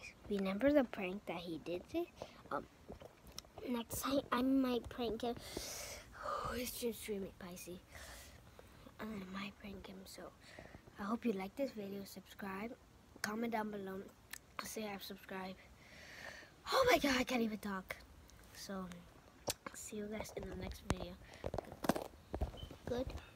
guys, remember the prank that he did this? Next time I might prank him. It's just streaming Pisces. I might prank him. So I hope you like this video. Subscribe, comment down below, say I've subscribed. Oh my god, I can't even talk. So see you guys in the next video. Good.